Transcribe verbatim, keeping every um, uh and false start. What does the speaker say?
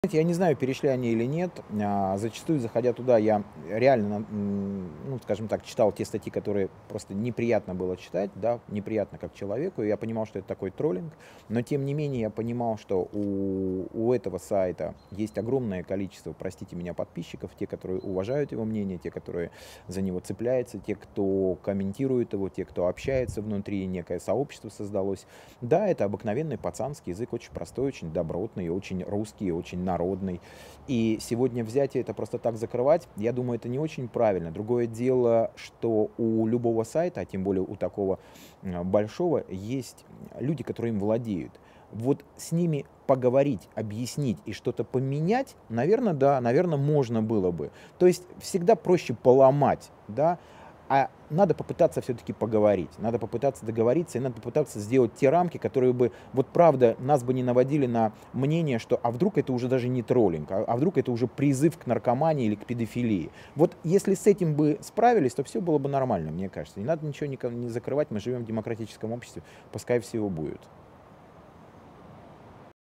Знаете, я не знаю, перешли они или нет. А, зачастую, заходя туда, я реально, м, ну, скажем так, читал те статьи, которые просто неприятно было читать, да, неприятно как человеку. И я понимал, что это такой троллинг. Но тем не менее, я понимал, что у, у этого сайта есть огромное количество, простите меня, подписчиков, те, которые уважают его мнение, те, которые за него цепляются, те, кто комментирует его, те, кто общается внутри, некое сообщество создалось. Да, это обыкновенный пацанский язык, очень простой, очень добротный, очень русский, очень народный. И сегодня взять и это просто так закрывать, я думаю, это не очень правильно. Другое дело, что у любого сайта, а тем более у такого м, большого, есть люди, которые им владеют. Вот с ними поговорить, объяснить и что-то поменять, наверное, да, наверное, можно было бы. То есть всегда проще поломать, да, а надо попытаться все-таки поговорить, надо попытаться договориться, и надо попытаться сделать те рамки, которые бы, вот правда, нас бы не наводили на мнение, что а вдруг это уже даже не троллинг, а, а вдруг это уже призыв к наркомании или к педофилии. Вот если с этим бы справились, то все было бы нормально, мне кажется. Не надо ничего никому не закрывать, мы живем в демократическом обществе, пускай всего будет.